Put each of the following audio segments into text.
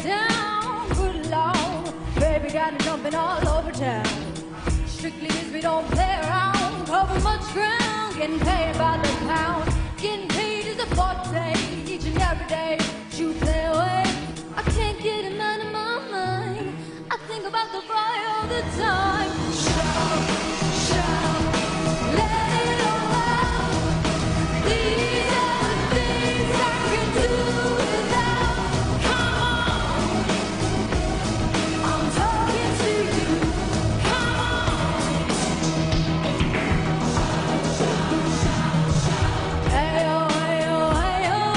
down, good Lord. Baby got it jumping all over town. Strictly as we don't play around, cover much ground, getting paid by the pound. Getting paid is a forte, each and every day. You play away, I can't get him out of my mind. I think about the boy all the time. Shout, shout, let it all out. These are the things I can do without. Come on, I'm talking to you. Come on. Hey-oh, hey-oh, hey-oh,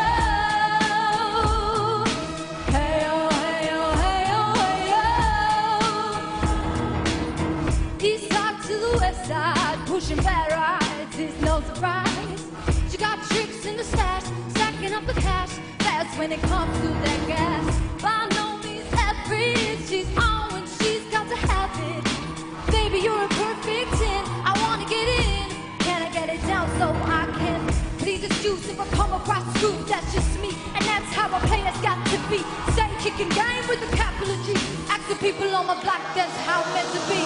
hey-oh. Hey-oh, hey-oh, hey-oh, hey-oh. East side to the west side, pushing bad rides is no surprise. She got tricks in the stash, stacking up the cash. That's when it comes to that gas. By no means average, she's on when she's got to have it. Baby, you're a perfect 10. I wanna get in. Can I get it down so I can? Please excuse if I come across rude. That's just me, and that's how a player's got to be. Stay kicking game with a capital G. Asking people on my block, that's how it's meant to be.